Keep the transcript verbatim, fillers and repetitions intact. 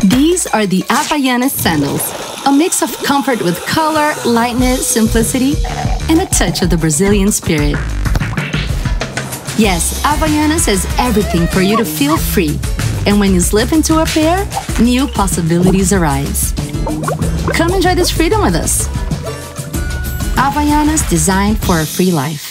These are the Havaianas sandals, a mix of comfort with color, lightness, simplicity, and a touch of the Brazilian spirit. Yes, Havaianas has everything for you to feel free, and when you slip into a pair, new possibilities arise. Come enjoy this freedom with us. Havaianas, designed for a free life.